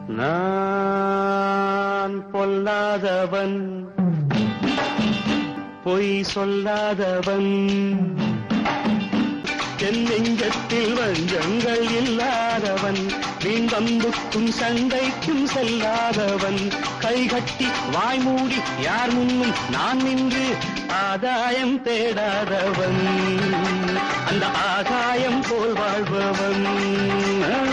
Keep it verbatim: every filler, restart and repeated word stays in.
நான் பொல்லாதவன், பொய் சொல்லாதவன், என் நெஞ்சத்தில் வஞ்சங்கள் இல்லாதவன், வீண் வம்புக்கும் சண்டைக்கும் செல்லாதவன், கைகட்டி வாய்மூடி யார் முன்னும் நான் நின்று ஆதாயம் தேடாதவன், அந்த ஆகாயம் போல் வாழ்பவன்.